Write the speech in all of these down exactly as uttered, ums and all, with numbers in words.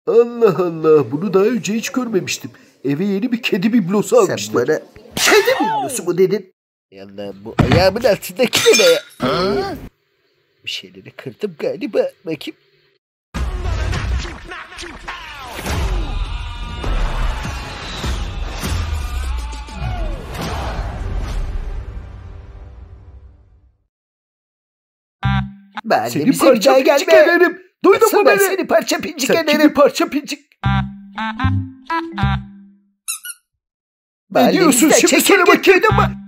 Allah Allah, bunu daha önce hiç görmemiştim. Eve yeni bir kedi biblosu almışlar. Sen bana kedi biblosu mu dedin? Allah, bu ayağımın altındaki ne ya? Bir şeyleri kırdım galiba. Bakayım. Seni parça pincik ederim. Duydun mu beni? Seni parça pincik Sen ederim. kimi parça pincik? Ne diyorsun şimdi, söyle bakayım.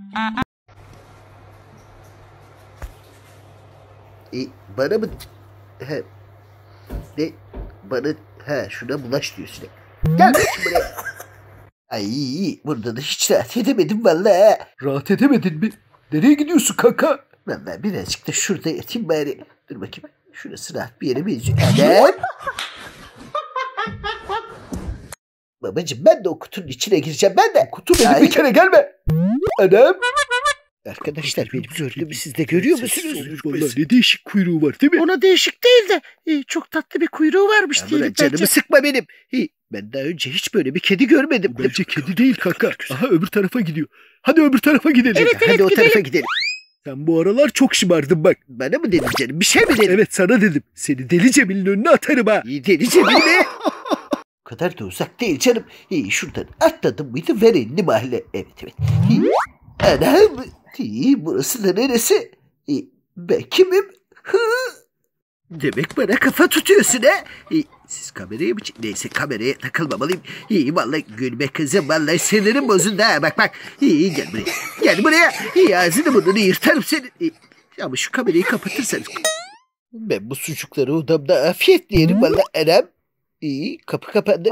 E, bana mı? He. Ne? Bana, he, şuna bulaş diyorsun. Gel buraya. Ay, burada da hiç rahat edemedim vallahi. Rahat edemedin mi? Nereye gidiyorsun kanka? Vallahi birazcık da şurada yatayım bari. Dur bakayım. Şurası rahat bir yere benziyor. Anam. Babacım, ben de o kutunun içine gireceğim. Ben de. Kutu benim, bir kere gelme. Anam. Arkadaşlar, benim gördüğümü siz de görüyor musunuz? Vallahi ne değişik kuyruğu var değil mi? Ona değişik değil de e, çok tatlı bir kuyruğu varmış diyelim. Canımı bence. Sıkma benim. E, ben daha önce hiç böyle bir kedi görmedim. Bu bence kedi değil kanka. Aha, öbür tarafa gidiyor. Hadi öbür tarafa gidelim. Evet, evet, hadi o tarafa gidelim. Sen bu aralar çok şımardın bak. Bana mı dedin canım? Bir şey mi dedin? Evet, sana dedim. Seni Deli Cemil'in önüne atarım ha. İyi, Deli Cemil mi? O kadar da uzak değil canım. İyi, şuradan atladım mıydı ver elini mahalle. Evet, evet. İyi. Anam. İyi, burası da neresi? İyi, ben kimim? Hı. Demek bana kafa tutuyorsun ha? İyi, siz kameraya mı? Neyse, kameraya takılmamalıyım. İyi, vallahi gülme kızım. Vallahi sinirim bozuldu ha. Bak bak. İyi, gel buraya. Gel buraya. İyi, ağzını burnunu yırtarım senin. İyi. Ama şu kamerayı kapatırsanız. Ben bu sucukları odamda afiyetle yerim vallahi anam. İyi, kapı kapandı.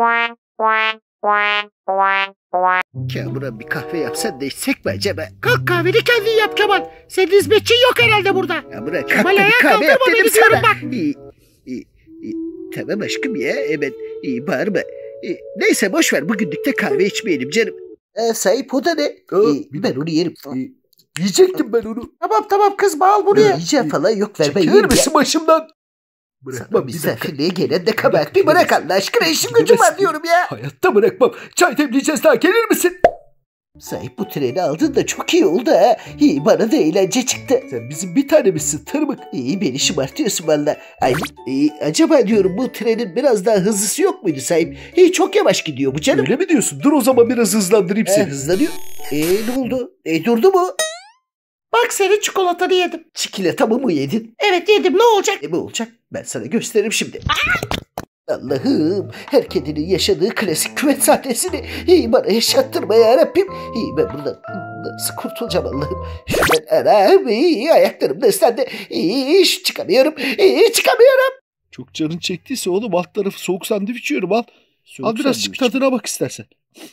Kamuran, bir kahve yapsan da içsek mi acaba? Kalk, kahveni kendin yap Kemal. Senin hizmetçin yok herhalde burada. Kamuran, kalk da bir kahve yap dedim sana. İyi, iyi, iyi. Tamam aşkım ya, hemen iyi, bağırma. İyi, neyse, boş ver, bugünlük de kahve içmeyelim canım. Ee, sahip o da ne? Aa, İyi, ben onu yerim. İyi. Yiyecektim ben onu. Tamam tamam kızma, al buraya. Yiyeceğim falan yok, ver ben Çekilir yerim misin ya. başımdan? Bırakmam, misafirliğe gelen de kabahat. Bir bırak Allah aşkına, işim gücüm var diyorum ya. Hayatta bırakmam. Çay demleyeceğiz daha, gelir misin? Sahip, bu treni aldın da çok iyi oldu ha. İyi, bana da eğlence çıktı. Sen bizim bir tanemizsin tırmık. İyi, beni şımartıyorsun valla. Ay, iyi, acaba diyorum, bu trenin biraz daha hızlısı yok muydu sahip? İyi, çok yavaş gidiyor bu canım. Öyle mi diyorsun? Dur o zaman biraz hızlandırayım He, seni. hızlanıyor. Eee ne oldu? E durdu mu? Bak, senin çikolatanı yedim. Çikolatamı mı yedin? Evet yedim, ne olacak? Ne mi olacak? Ben sana gösteririm şimdi. Allah'ım, her kedinin yaşadığı klasik küvet sahnesini iyi bana yaşattırma yarabbim. İyi, ben buradan nasıl kurtulacağım Allah'ım? Şuradan anam, iyi, ayaklarım da ıslandı. İyi, çıkamıyorum. İyi, çıkamıyorum. Çok canın çektiyse oğlum, alt tarafı soğuk sandviç yiyorum, al. Soğuk al birazcık sandviç. tadına bak istersen.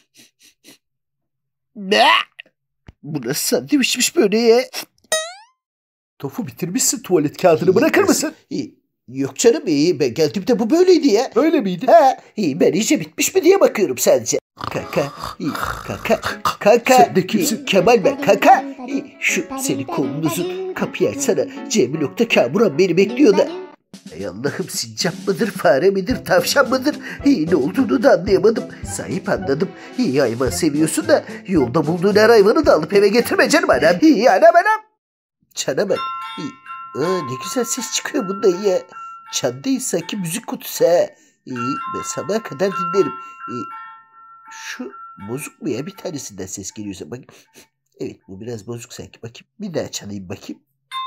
Ne? Bu nasıl sandviçmiş böyle ya? Tofu, bitirmişsin tuvalet kağıdını, bırakır mısın? İyi. Yok canım, iyi, ben geldiğimde bu böyleydi ya. Öyle miydi? Ha, iyi, ben iyice bitmiş mi diye bakıyorum sadece. Kaka, iyi, kaka, kaka. Sen de kimsin? İyi, Kemal ben, kaka. İyi, şu senin kolunuzun, kapıyı açsana. C blokta Kamuran beni bekliyor da. Ey Allah'ım, sincap mıdır, fare midir, tavşan mıdır? İyi, ne olduğunu da anlayamadım. Sahip, anladım. İyi, hayvan seviyorsun da yolda bulduğun her hayvanı da alıp eve getirme canım anam. İyi, anam anam. Çana bak. İyi. Aa, ne güzel ses çıkıyor bunda ya. Çan değil sanki, müzik kutusu ha. İyi, ben sabaha kadar dinlerim. İyi. Şu bozuk mu ya? Bir tanesinden ses geliyorsa bak. Evet, bu biraz bozuk sanki. Bakayım, bir daha çalayım bakayım.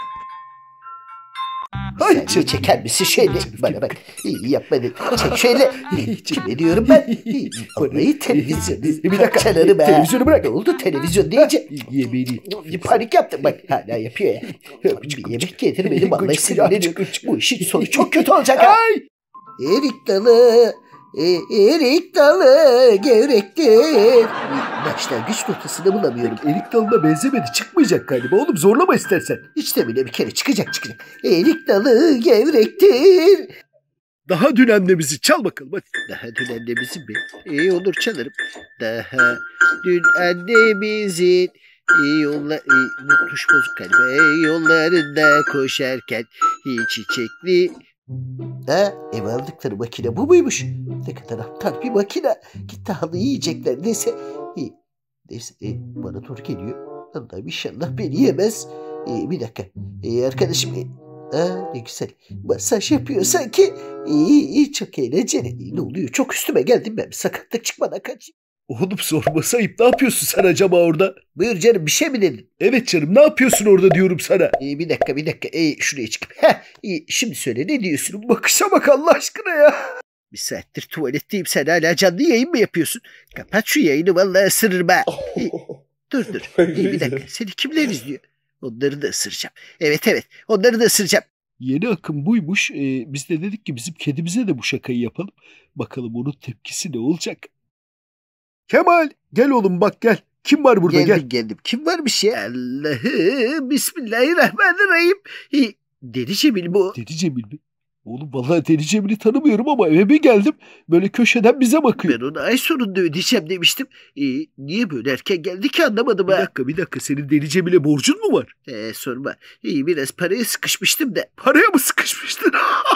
Ay, sen çeker misin şöyle? Bana bak. İyi, yapma. Çek şöyle. Kime diyorum ben? Vallahi televizyon. Bir dakika. Çalarım ha. Televizyonu bırak. Ne oldu televizyon deyince? Yemeğini. Panik yaptım bak. Hala yapıyor ya. Bir yemek getir benim, vallahi sinirlerim. Bu işin sonu çok kötü olacak ha. Erik dalı. E, erik dalı gevrektir. Başlangıç noktasını bulamıyorum. Erik dalına benzemedi, çıkmayacak galiba oğlum, zorlama istersen. İşte bile bir kere çıkacak çıkacak. Erik dalı gevrektir. Daha dün annemizi çal bakalım hadi. Daha dün annemizin mi? İyi olur, çalarım. Daha dün annemizin iyi yollar... İyi, bu tuş bozuk galiba. İyi yollarında koşarken iyi çiçekli Ha, eve aldıkları makine bu muymuş? Ne kadar aptal bir makine. Gitti halı yiyecekler neyse. İyi. Neyse e, bana doğru geliyor. Allah'ım inşallah beni yemez. E, bir dakika. E, arkadaşım. E, aa, ne güzel. Masaj yapıyor sanki. İyi, iyi, çok eğlenceli. E, ne oluyor? Çok üstüme geldim ben. Bir sakatlık çıkmadan kaçayım. Oğlum sorma sayıp ne yapıyorsun sen acaba orada? Buyur canım, bir şey mi dedin? Evet canım, ne yapıyorsun orada diyorum sana. E, bir dakika bir dakika. E, şuraya çıkıp. Heh, e, şimdi söyle, ne diyorsun? Bakışa bak Allah aşkına ya. Bir saattir tuvaletteyim, sen hala canlı yayın mı yapıyorsun? Kapat şu yayını, vallahi ısırırım ha. E, dur dur. E, bir dakika, seni kimler izliyor? Onları da ısıracağım. Evet evet, onları da ısıracağım. Yeni akım buymuş. Ee, biz de dedik ki bizim kedimize de bu şakayı yapalım. Bakalım onun tepkisi ne olacak? Kemal gel oğlum bak gel. Kim var burada Geldim gel. geldim. Kim varmış ya? Allah'ım. Bismillahirrahmanirrahim. E, Deli Cemil bu. Deli Cemil mi? Oğlum vallahi Deli Cemil'i tanımıyorum ama eve bir geldim. Böyle köşeden bize bakıyor. Ben onu ay sonunda ödeyeceğim demiştim. E, niye böyle erken geldi ki anlamadım Bir ha. dakika bir dakika, senin Deli Cemil'e borcun mu var? E, sorma. E, biraz paraya sıkışmıştım da. Paraya mı sıkışmıştın?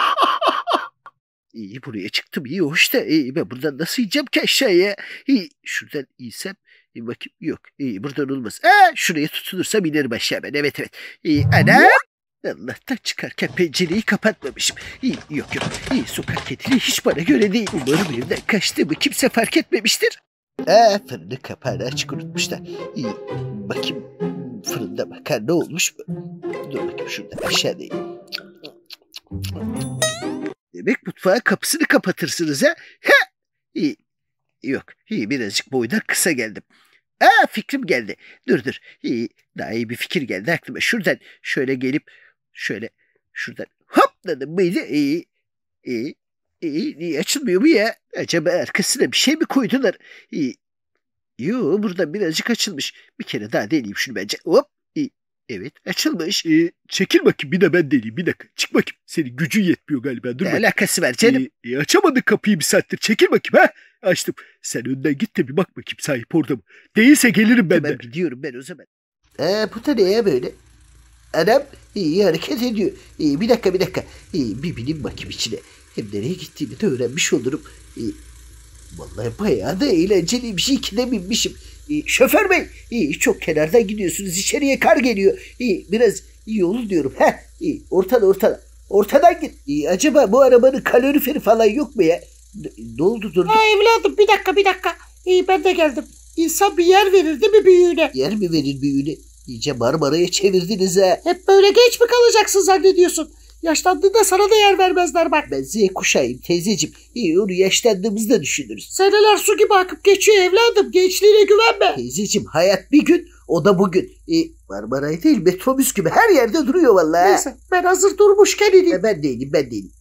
İyi, buraya çıktım iyi hoş da iyi, ben buradan nasıl ineceğim ki aşağıya? İyi, şuradan insem iyi, bakayım yok, iyi, buradan olmaz. Aa, şuraya tutunursam inerim aşağı ben, evet evet. İyi, ana! Allah'tan çıkarken pencereyi kapatmamışım. İyi, yok yok, iyi, sokak kediliği hiç bana göre değil. Umarım evden kaçtığımı kimse fark etmemiştir. Aa, fırını kapağını açık unutmuşlar. İyi, bakayım fırında makarna olmuş mu? Dur bakayım şuradan aşağıdayım. Demek mutfağın kapısını kapatırsınız ha? Ha! İyi. Yok. İyi, birazcık boydan kısa geldim. Aa, fikrim geldi. Dur dur. İyi. Daha iyi bir fikir geldi aklıma. Şuradan şöyle gelip şöyle şuradan hopladım mıydı? İyi. İyi. İyi. Niye açılmıyor bu ya? Acaba arkasına bir şey mi koydular? İyi. Yo, buradan birazcık açılmış. Bir kere daha deneyeyim şunu bence. Hop. İyi. Evet, açılmış. Ee, çekil bakayım, bir de ben deneyeyim, bir dakika. Çık bakayım, senin gücün yetmiyor galiba. Dur Ne bakayım. alakası var canım? Ee, e, açamadın kapıyı bir saattir. Çekil bakayım ha. Açtım. Sen önden git de bir bak bakayım sahip orada mı? Değilse gelirim ben de. Tamam, gidiyorum ben o zaman. Ee, bu da ne ya böyle? Adam iyi hareket ediyor. İyi, bir dakika bir dakika. İyi, bir bineyim bakayım içine. Hem nereye gittiğimi de öğrenmiş olurum. İyi. Vallahi bayağı da eğlenceliymiş. İyi ki de binmişim. İyi, şoför bey, iyi, çok kenardan gidiyorsunuz. İçeriye kar geliyor. İyi, biraz iyi olur diyorum. Heh, iyi, ortada ortada. Ortadan git. İyi, acaba bu arabanın kaloriferi falan yok mu ya? Ne, ne oldu durdu? Ha evladım, bir dakika bir dakika. İyi, ben de geldim. İnsan bir yer verir değil mi büyüğüne? Yer mi verir büyüğüne? İyice Marmara'ya çevirdiniz ha. Hep böyle genç mi kalacaksın zannediyorsun? Yaşlandığında sana da yer vermezler bak. Ben Z kuşağıyım teyzeciğim. İyi, onu yaşlandığımızda düşünürüz. Seneler su gibi akıp geçiyor evladım. Gençliğine güvenme. Teyzeciğim, hayat bir gün, o da bugün. E, Marmaray değil, metrobüs gibi her yerde duruyor vallahi. Neyse, ben hazır durmuşken ineyim. E, ben değilim ben değilim.